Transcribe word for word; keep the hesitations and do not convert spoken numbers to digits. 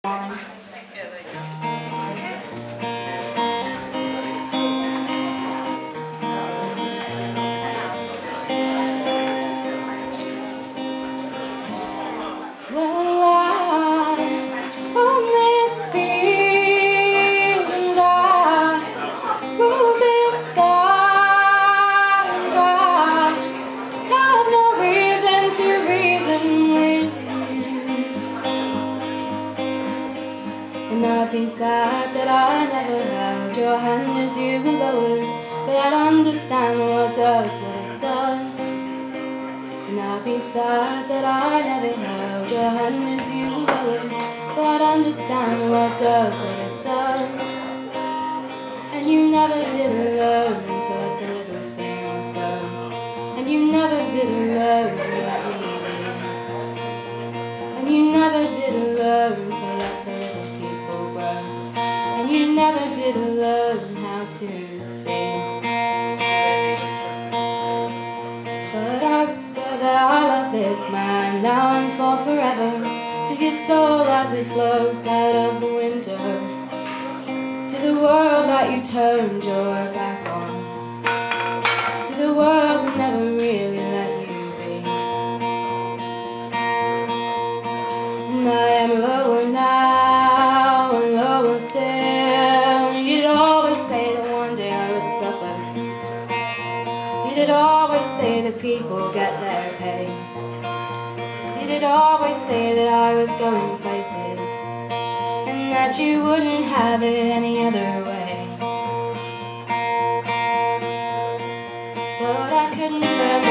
And I'd be sad that I never held your hand as you were going, but I'd understand what does what it does. And I'd be sad that I never held your hand as you were going, but I'd understand what does what it does. And you never did learn to let the little things go, and you never did learn to let me be, and you never did learn to let the little people grow, and you never did learn how to sing. But I whisper that I love this man now and for forever, to his soul as it floats out of the window, to the world that you turned your back on, to the world that never really let you be. And I am lower now and lower still. You'd always say that one day I would suffer. You'd always say that people get their pay. You'd always say that I was going places, and that you wouldn't have it any other way. But I couldn't turn